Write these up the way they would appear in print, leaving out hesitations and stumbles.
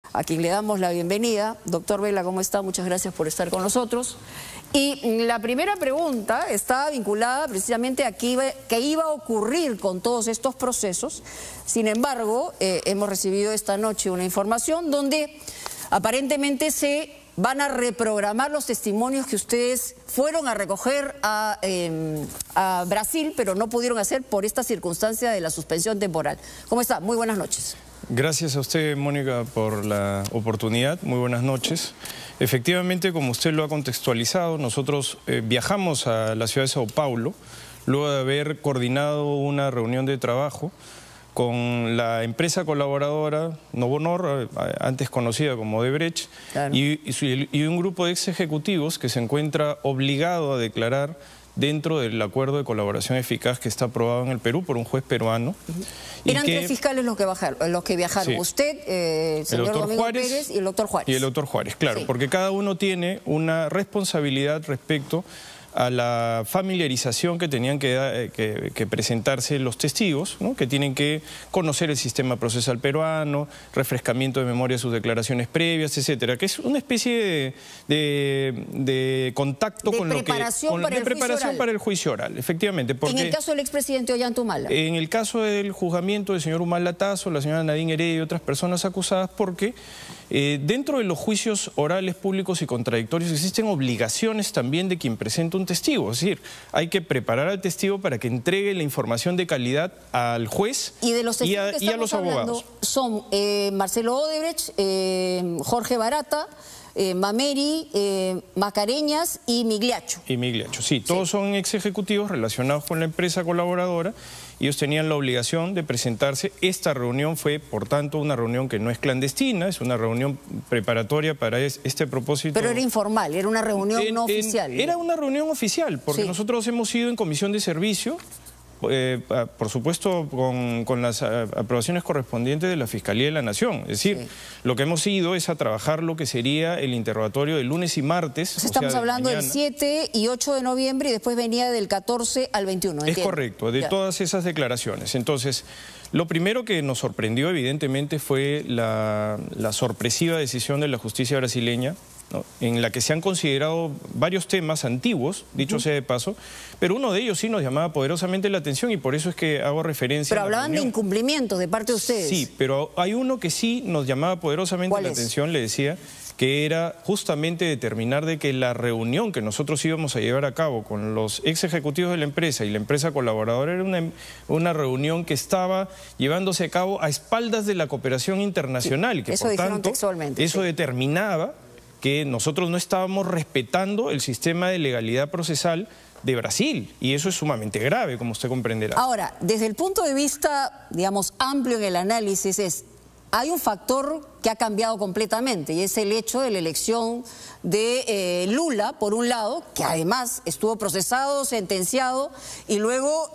a quien le damos la bienvenida. Doctor Vela, ¿cómo está? Muchas gracias por estar con nosotros. Y la primera pregunta está vinculada precisamente a qué iba a ocurrir con todos estos procesos. Sin embargo, hemos recibido esta noche una información donde aparentemente se van a reprogramar los testimonios que ustedes fueron a recoger a Brasil, pero no pudieron hacer por esta circunstancia de la suspensión temporal. ¿Cómo está? Muy buenas noches. Gracias a usted, Mónica, por la oportunidad. Muy buenas noches. Efectivamente, como usted lo ha contextualizado, nosotros viajamos a la ciudad de Sao Paulo, luego de haber coordinado una reunión de trabajo con la empresa colaboradora Novonor, antes conocida como Odebrecht, claro, y un grupo de ex ejecutivos que se encuentra obligado a declarar dentro del acuerdo de colaboración eficaz que está aprobado en el Perú por un juez peruano. Eran tres fiscales los que viajaron, sí. Usted, señor Domingo Pérez y el doctor Juárez. Y el doctor Juárez, claro, sí, porque cada uno tiene una responsabilidad respecto a la familiarización que tenían que presentarse los testigos, ¿no? Que tienen que conocer el sistema procesal peruano, refrescamiento de memoria de sus declaraciones previas, etcétera, que es una especie de contacto con lo que... preparación para el juicio oral, efectivamente. Porque en el caso del expresidente Ollanta-Humala. En el caso del juzgamiento del señor Humala Tasso, la señora Nadine Heredia y otras personas acusadas, porque dentro de los juicios orales públicos y contradictorios existen obligaciones también de quien presenta un testigo. Es decir, hay que preparar al testigo para que entregue la información de calidad al juez y de los testigos y a los abogados. Son Marcelo Odebrecht, Jorge Barata, Mameri, Mascareñas y Migliaccio. Y Migliaccio, sí, todos son ex ejecutivos relacionados con la empresa colaboradora. Ellos tenían la obligación de presentarse. Esta reunión fue, por tanto, una reunión que no es clandestina, es una reunión preparatoria para este propósito. Pero era informal, era una reunión no oficial. Era una reunión oficial, porque sí, nosotros hemos ido en comisión de servicio, por supuesto con las aprobaciones correspondientes de la Fiscalía de la Nación. Es decir, sí, lo que hemos ido es a trabajar lo que sería el interrogatorio de lunes y martes. Entonces, estamos hablando del 7 y 8 de noviembre y después venía del 14 al 21. ¿Entiendes? Es correcto, de todas esas declaraciones. Entonces, lo primero que nos sorprendió evidentemente fue la sorpresiva decisión de la justicia brasileña, ¿no?, en la que se han considerado varios temas antiguos, dicho sea de paso, pero uno de ellos sí nos llamaba poderosamente la atención y por eso es que hago referencia. Pero hablaban de incumplimientos de parte de ustedes. Sí, pero hay uno que sí nos llamaba poderosamente la atención, le decía, que era justamente determinar de que la reunión que nosotros íbamos a llevar a cabo con los ex ejecutivos de la empresa y la empresa colaboradora era una reunión que estaba llevándose a cabo a espaldas de la cooperación internacional, sí, y que eso por tanto textualmente, eso sí, determinaba que nosotros no estábamos respetando el sistema de legalidad procesal de Brasil, y eso es sumamente grave, como usted comprenderá. Ahora, desde el punto de vista, digamos, amplio en el análisis, hay un factor que ha cambiado completamente y es el hecho de la elección de Lula, por un lado, que además estuvo procesado, sentenciado y luego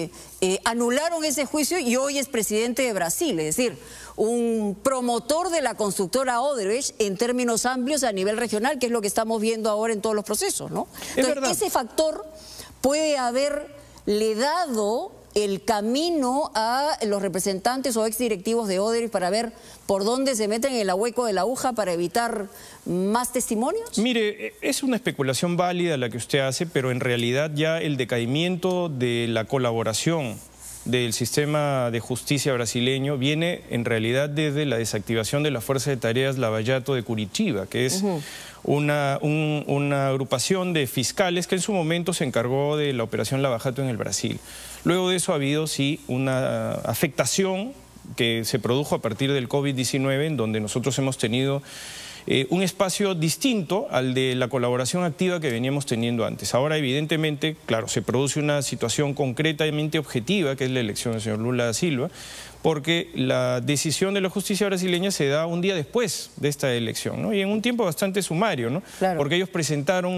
anularon ese juicio y hoy es presidente de Brasil, es decir, un promotor de la constructora Odebrecht en términos amplios a nivel regional, que es lo que estamos viendo ahora en todos los procesos, ¿no? Entonces, ese factor puede haberle dado el camino a los representantes o exdirectivos de Odebrecht para ver por dónde se meten en el hueco de la aguja para evitar más testimonios? Mire, es una especulación válida la que usted hace, pero en realidad ya el decaimiento de la colaboración del sistema de justicia brasileño viene en realidad desde la desactivación de la Fuerza de Tareas Lava Jato de Curitiba, que es una agrupación de fiscales que en su momento se encargó de la operación Lava Jato en el Brasil. Luego de eso ha habido, sí, una afectación que se produjo a partir del COVID-19, en donde nosotros hemos tenido un espacio distinto al de la colaboración activa que veníamos teniendo antes. Ahora, evidentemente, claro, se produce una situación concretamente objetiva, que es la elección del señor Lula da Silva, porque la decisión de la justicia brasileña se da un día después de esta elección, ¿no? Y en un tiempo bastante sumario, ¿no? Claro. Porque ellos presentaron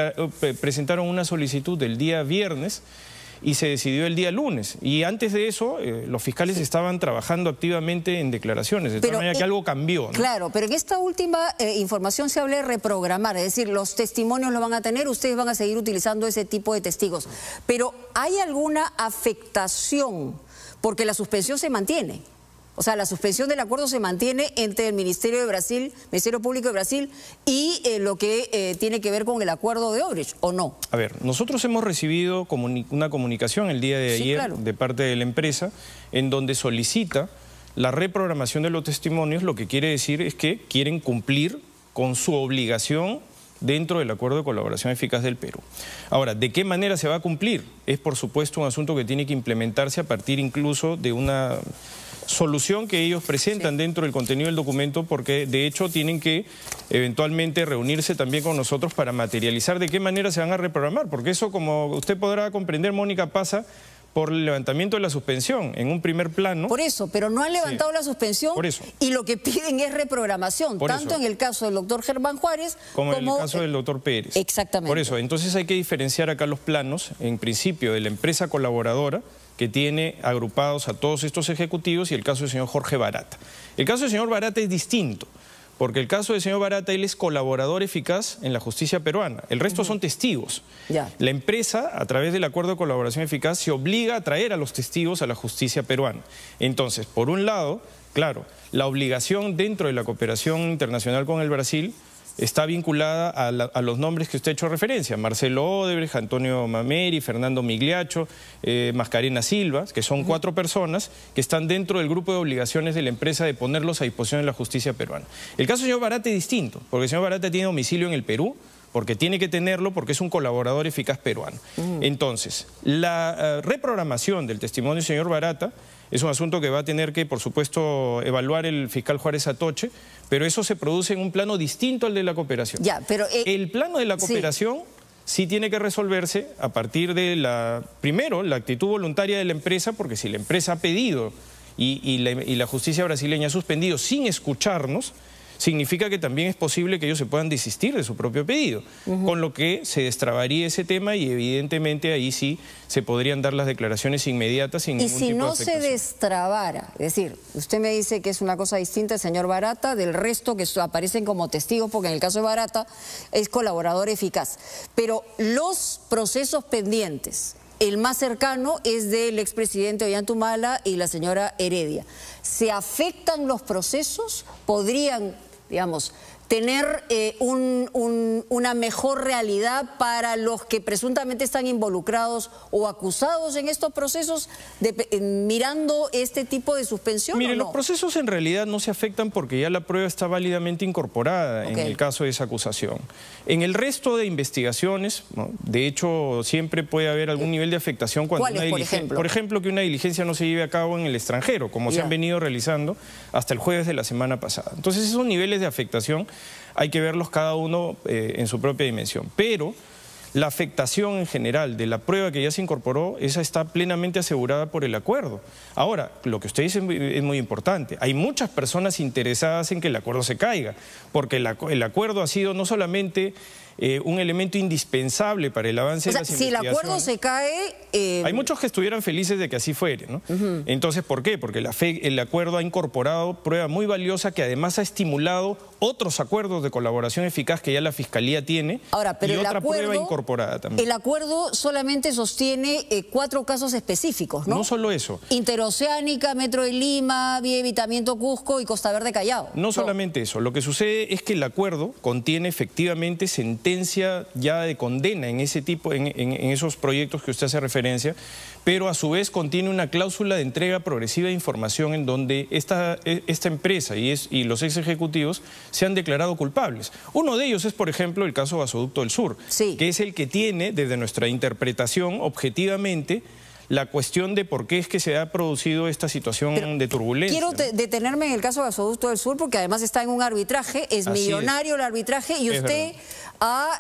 una solicitud el día viernes y se decidió el día lunes. Y antes de eso, los fiscales estaban trabajando activamente en declaraciones, de tal manera que algo cambió, ¿no? Claro, pero en esta última información se habla de reprogramar, es decir, los testimonios lo van a tener, ustedes van a seguir utilizando ese tipo de testigos. Pero ¿hay alguna afectación? Porque la suspensión se mantiene. O sea, la suspensión del acuerdo se mantiene entre el Ministerio Público de Brasil y lo que tiene que ver con el acuerdo de Odebrecht, ¿o no? A ver, nosotros hemos recibido una comunicación el día de ayer, claro, de parte de la empresa, en donde solicita la reprogramación de los testimonios. Lo que quiere decir es que quieren cumplir con su obligación dentro del Acuerdo de Colaboración Eficaz del Perú. Ahora, ¿de qué manera se va a cumplir? Es, por supuesto, un asunto que tiene que implementarse a partir incluso de una solución que ellos presentan dentro del contenido del documento, porque de hecho tienen que eventualmente reunirse también con nosotros para materializar de qué manera se van a reprogramar, porque eso, como usted podrá comprender, Mónica, pasa por el levantamiento de la suspensión en un primer plano. Por eso, pero no han levantado la suspensión, por eso, y lo que piden es reprogramación, tanto en el caso del doctor Germán Juárez como en el caso del doctor Pérez. Exactamente. Por eso, entonces hay que diferenciar acá los planos, en principio, de la empresa colaboradora, que tiene agrupados a todos estos ejecutivos, y el caso del señor Jorge Barata. El caso del señor Barata es distinto, porque el caso del señor Barata, él es colaborador eficaz en la justicia peruana. El resto son testigos. Ya. La empresa, a través del acuerdo de colaboración eficaz, se obliga a traer a los testigos a la justicia peruana. Entonces, por un lado, claro, la obligación dentro de la cooperación internacional con el Brasil está vinculada a los nombres que usted ha hecho referencia: Marcelo Odebrecht, Antonio Mameri, Fernando Migliaccio, Mascarena Silva, que son 4 personas que están dentro del grupo de obligaciones de la empresa de ponerlos a disposición de la justicia peruana. El caso del señor Barata es distinto, porque el señor Barata tiene domicilio en el Perú, porque tiene que tenerlo, porque es un colaborador eficaz peruano. Entonces, la reprogramación del testimonio del señor Barata es un asunto que va a tener que, por supuesto, evaluar el fiscal Juárez Atoche, pero eso se produce en un plano distinto al de la cooperación. Ya, pero, el plano de la cooperación sí tiene que resolverse a partir de primero, la actitud voluntaria de la empresa, porque si la empresa ha pedido y la justicia brasileña ha suspendido sin escucharnos, significa que también es posible que ellos se puedan desistir de su propio pedido, con lo que se destrabaría ese tema y evidentemente ahí sí se podrían dar las declaraciones inmediatas sin ningún tipo de afectación. Y si no se destrabara, es decir, usted me dice que es una cosa distinta el señor Barata del resto que aparecen como testigos, porque en el caso de Barata es colaborador eficaz, pero los procesos pendientes, el más cercano es del expresidente Ollantumala y la señora Heredia. ¿Se afectan los procesos? ¿Podrían, digamos, tener una mejor realidad para los que presuntamente están involucrados o acusados en estos procesos, mirando este tipo de suspensión? Mire, ¿o no? los procesos en realidad no se afectan porque ya la prueba está válidamente incorporada en el caso de esa acusación. En el resto de investigaciones, ¿no?, de hecho, siempre puede haber algún nivel de afectación cuando ¿Cuáles, por ejemplo? Por ejemplo, que una diligencia no se lleve a cabo en el extranjero, como se han venido realizando hasta el jueves de la semana pasada. Entonces, esos niveles de afectación hay que verlos cada uno en su propia dimensión. Pero la afectación en general de la prueba que ya se incorporó, esa está plenamente asegurada por el acuerdo. Ahora, lo que usted dice es muy importante. Hay muchas personas interesadas en que el acuerdo se caiga, porque el acuerdo ha sido no solamente un elemento indispensable para el avance de las investigaciones. Si el acuerdo se cae... Hay muchos que estuvieran felices de que así fuere, ¿no? Entonces, ¿por qué? Porque el acuerdo ha incorporado prueba muy valiosa que además ha estimulado otros acuerdos de colaboración eficaz que ya la Fiscalía tiene. Ahora, pero y otra prueba incorporada también. El acuerdo solamente sostiene 4 casos específicos, ¿no? No solo eso. Interoceánica, Metro de Lima, Vía Evitamiento Cusco y Costa Verde Callao. No solamente eso. Lo que sucede es que el acuerdo contiene efectivamente sentencia ya de condena en ese tipo, en esos proyectos que usted hace referencia, pero a su vez contiene una cláusula de entrega progresiva de información en donde esta empresa y los ex ejecutivos se han declarado culpables. Uno de ellos es, por ejemplo, el caso Gasoducto del Sur, que es el que tiene, desde nuestra interpretación, objetivamente, la cuestión de por qué es que se ha producido esta situación de turbulencia. Quiero detenerme en el caso de Gasoducto del Sur porque además está en un arbitraje, es millonario el arbitraje y usted ha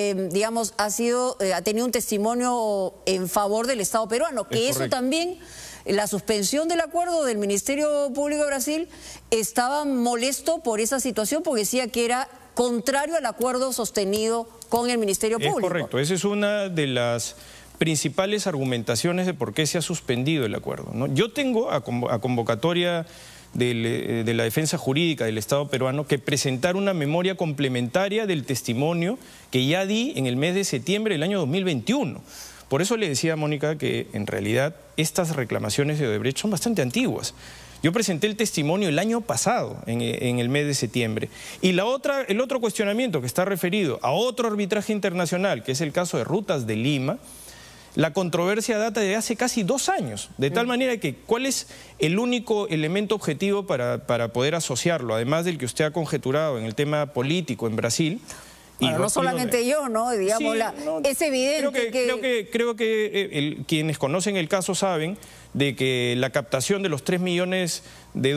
tenido un testimonio en favor del Estado peruano, que eso también... La suspensión del acuerdo del Ministerio Público de Brasil estaba molesto por esa situación porque decía que era contrario al acuerdo sostenido con el Ministerio Público. Es correcto, esa es una de las principales argumentaciones de por qué se ha suspendido el acuerdo, ¿no? Yo tengo a convocatoria de la defensa jurídica del Estado peruano que presentar una memoria complementaria del testimonio que ya di en el mes de septiembre del año 2021. Por eso le decía a Mónica que en realidad estas reclamaciones de Odebrecht son bastante antiguas. Yo presenté el testimonio el año pasado, en el mes de septiembre. Y el otro cuestionamiento que está referido a otro arbitraje internacional, que es el caso de Rutas de Lima, la controversia data de hace casi 2 años, de tal manera que ¿cuál es el único elemento objetivo para poder asociarlo? Además del que usted ha conjeturado en el tema político en Brasil. Bueno, no solamente yo, ¿no? Digamos, sí, es evidente creo que quienes conocen el caso saben de que la captación de los $3 millones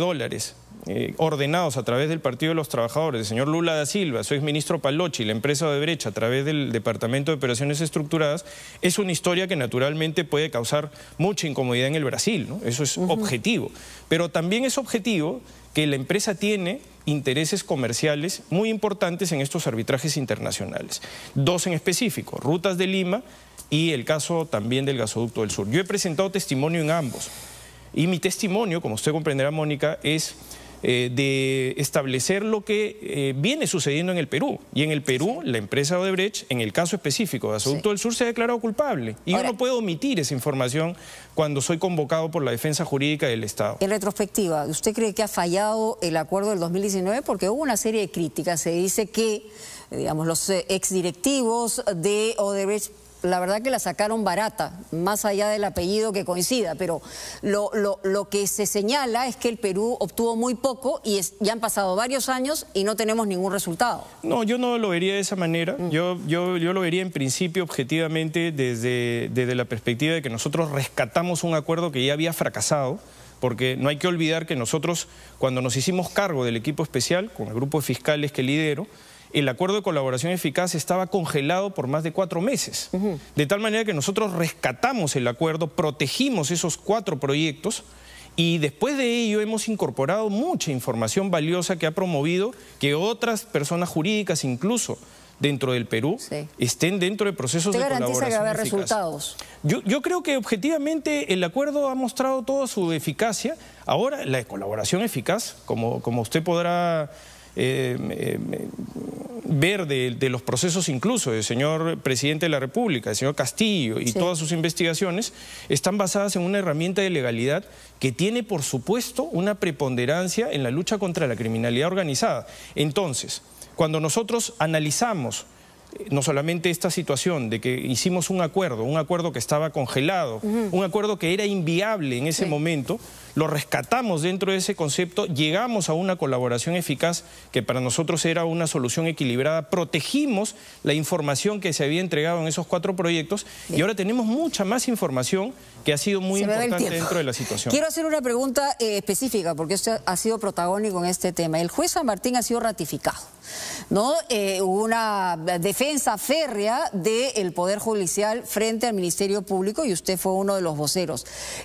ordenados a través del Partido de los Trabajadores, del señor Lula da Silva, su exministro Palocci, la empresa Odebrecht a través del Departamento de Operaciones Estructuradas, es una historia que naturalmente puede causar mucha incomodidad en el Brasil, ¿no? Eso es objetivo. Pero también es objetivo que la empresa tiene intereses comerciales muy importantes en estos arbitrajes internacionales. 2 en específico, Rutas de Lima y el caso también del gasoducto del sur. Yo he presentado testimonio en ambos y mi testimonio, como usted comprenderá, Mónica, es de establecer lo que viene sucediendo en el Perú. Y en el Perú, la empresa Odebrecht, en el caso específico de Gasoducto del Sur, se ha declarado culpable. Y yo no puedo omitir esa información cuando soy convocado por la defensa jurídica del Estado. En retrospectiva, ¿usted cree que ha fallado el acuerdo del 2019? Porque hubo una serie de críticas. Se dice que, digamos, los exdirectivos de Odebrecht, la verdad que la sacaron barata, más allá del apellido que coincida, pero lo que se señala es que el Perú obtuvo muy poco y ya han pasado varios años y no tenemos ningún resultado. No, yo no lo vería de esa manera. Yo lo vería en principio objetivamente desde la perspectiva de que nosotros rescatamos un acuerdo que ya había fracasado, porque no hay que olvidar que nosotros, cuando nos hicimos cargo del equipo especial, con el grupo de fiscales que lidero, el acuerdo de colaboración eficaz estaba congelado por más de 4 meses. De tal manera que nosotros rescatamos el acuerdo, protegimos esos 4 proyectos y después de ello hemos incorporado mucha información valiosa que ha promovido que otras personas jurídicas, incluso dentro del Perú, estén dentro de procesos de colaboración eficaz. ¿Usted garantiza que va a haber resultados? Yo creo que objetivamente el acuerdo ha mostrado toda su eficacia. Ahora, la colaboración eficaz, como usted podrá ver de los procesos incluso del señor presidente de la República, del señor Castillo y todas sus investigaciones, están basadas en una herramienta de legalidad que tiene, por supuesto, una preponderancia en la lucha contra la criminalidad organizada. Entonces, cuando nosotros analizamos no solamente esta situación de que hicimos un acuerdo que estaba congelado, un acuerdo que era inviable en ese momento, lo rescatamos dentro de ese concepto, llegamos a una colaboración eficaz que para nosotros era una solución equilibrada, protegimos la información que se había entregado en esos 4 proyectos y ahora tenemos mucha más información que ha sido muy importante dentro de la situación. Quiero hacer una pregunta específica porque usted ha sido protagónico en este tema. El juez San Martín ha sido ratificado, ¿no? Hubo una defensa férrea del Poder Judicial frente al Ministerio Público y usted fue uno de los voceros.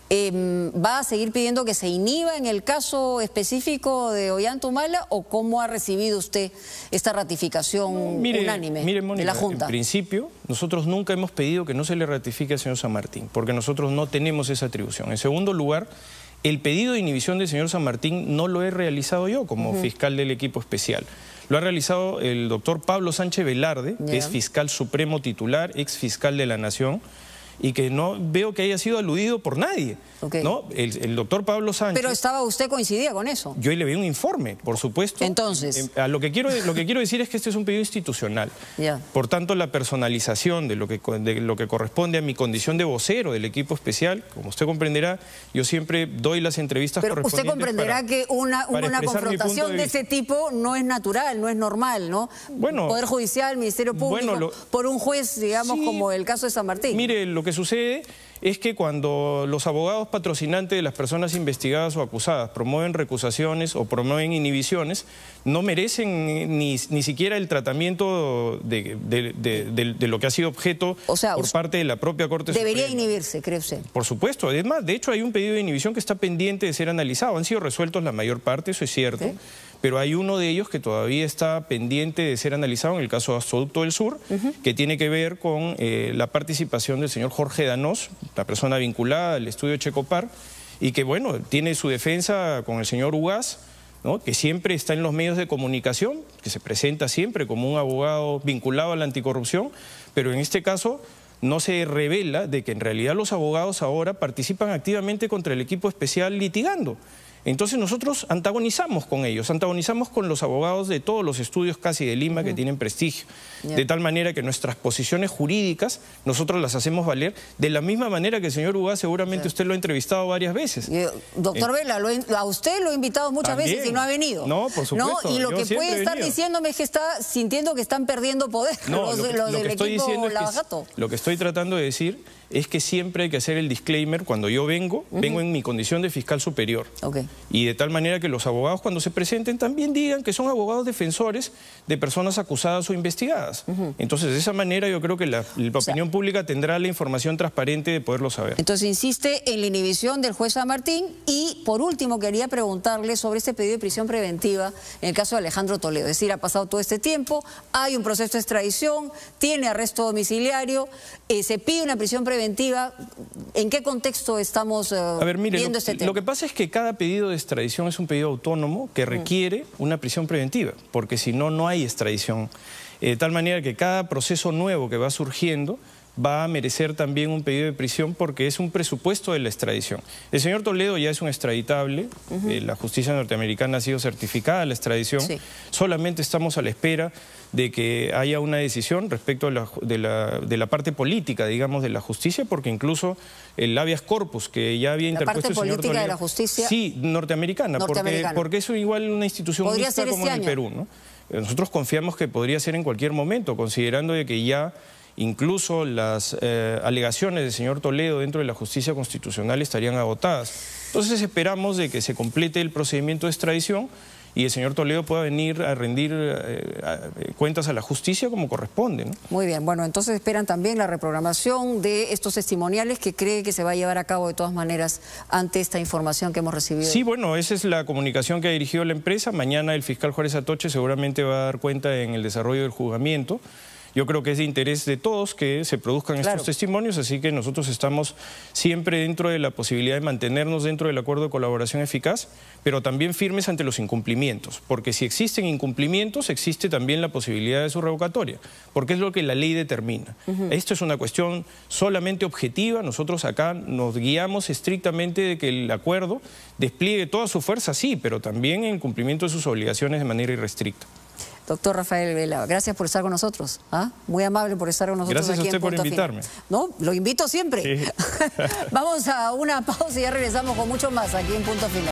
¿Va a seguir pidiendo que se inhiba en el caso específico de Ollanta-Humala o cómo ha recibido usted esta ratificación unánime Mónica, de la Junta? En principio, nosotros nunca hemos pedido que no se le ratifique al señor San Martín, porque nosotros no tenemos esa atribución. En segundo lugar, el pedido de inhibición del señor San Martín no lo he realizado yo como fiscal del equipo especial. Lo ha realizado el doctor Pablo Sánchez Velarde, que es fiscal supremo titular, ex fiscal de la Nación, y que no veo que haya sido aludido por nadie. ¿No? El doctor Pablo Sánchez... Pero ¿usted coincidía con eso? Yo le vi un informe, por supuesto. Entonces... Lo que quiero decir es que este es un pedido institucional. Por tanto, la personalización de lo que corresponde a mi condición de vocero del equipo especial, como usted comprenderá, yo siempre doy las entrevistas correspondientes. Pero usted comprenderá que una confrontación de ese tipo no es natural, no es normal, ¿no? Bueno, Poder Judicial, Ministerio Público, por un juez, digamos, como el caso de San Martín. Mire, lo que sucede es que cuando los abogados patrocinantes de las personas investigadas o acusadas promueven recusaciones o promueven inhibiciones, no merecen ni siquiera el tratamiento de lo que ha sido objeto por parte de la propia Corte Suprema. Debería inhibirse, ¿cree usted? Por supuesto. Además, de hecho, hay un pedido de inhibición que está pendiente de ser analizado. Han sido resueltos la mayor parte, eso es cierto. Pero hay uno de ellos que todavía está pendiente de ser analizado, en el caso de Gasoducto del Sur, que tiene que ver con la participación del señor Jorge Danós, la persona vinculada al estudio Checopar, y que, bueno, tiene su defensa con el señor Ugaz, ¿no? Que siempre está en los medios de comunicación, que se presenta siempre como un abogado vinculado a la anticorrupción, pero en este caso no se revela de que en realidad los abogados ahora participan activamente contra el equipo especial litigando. Entonces nosotros antagonizamos con ellos, antagonizamos con los abogados de todos los estudios casi de Lima que tienen prestigio, de tal manera que nuestras posiciones jurídicas nosotros las hacemos valer de la misma manera que el señor Ugaz, seguramente usted lo ha entrevistado varias veces. Doctor Vela, a usted lo he invitado muchas veces y no ha venido. No, por supuesto. ¿No? Y lo que puede estar diciéndome es que está sintiendo que están perdiendo poder los del equipo Lavajato. Lo que estoy tratando de decir es que siempre hay que hacer el disclaimer. Cuando yo vengo en mi condición de fiscal superior. Y de tal manera que los abogados cuando se presenten también digan que son abogados defensores de personas acusadas o investigadas. Entonces de esa manera yo creo que la opinión pública tendrá la información transparente de poderlo saber. Entonces insiste en la inhibición del juez San Martín y por último quería preguntarle sobre este pedido de prisión preventiva en el caso de Alejandro Toledo. Es decir, ha pasado todo este tiempo, hay un proceso de extradición, tiene arresto domiciliario, se pide una prisión preventiva. ¿En qué contexto estamos viendo este tema? Lo que pasa es que cada pedido de extradición es un pedido autónomo que requiere una prisión preventiva, porque si no, no hay extradición. De tal manera que cada proceso nuevo que va surgiendo va a merecer también un pedido de prisión porque es un presupuesto de la extradición. El señor Toledo ya es un extraditable, la justicia norteamericana ha sido certificada la extradición, solamente estamos a la espera de que haya una decisión respecto de la parte política, digamos, de la justicia, porque incluso el habeas corpus que ya había interpuesto el señor Toledo... ¿La parte política de la justicia? Sí, norteamericana. Porque eso igual una institución mixta como en el Perú, ¿no? Nosotros confiamos que podría ser en cualquier momento, considerando de que ya... Incluso las alegaciones del señor Toledo dentro de la justicia constitucional estarían agotadas. Entonces esperamos de que se complete el procedimiento de extradición y el señor Toledo pueda venir a rendir cuentas a la justicia como corresponde, ¿no? Muy bien, bueno, entonces esperan también la reprogramación de estos testimoniales que cree que se va a llevar a cabo de todas maneras ante esta información que hemos recibido. Sí, bueno, esa es la comunicación que ha dirigido la empresa. Mañana el fiscal Juárez Atoche seguramente va a dar cuenta en el desarrollo del juzgamiento. Yo creo que es de interés de todos que se produzcan estos testimonios, así que nosotros estamos siempre dentro de la posibilidad de mantenernos dentro del acuerdo de colaboración eficaz, pero también firmes ante los incumplimientos, porque si existen incumplimientos, existe también la posibilidad de su revocatoria, porque es lo que la ley determina. Esto es una cuestión solamente objetiva, nosotros acá nos guiamos estrictamente de que el acuerdo despliegue toda su fuerza, sí, pero también en cumplimiento de sus obligaciones de manera irrestricta. Doctor Rafael Vela, gracias por estar con nosotros. Muy amable por estar con nosotros. Gracias aquí a usted por invitarme. No, lo invito siempre. Sí. Vamos a una pausa y ya regresamos con mucho más aquí en Punto Final.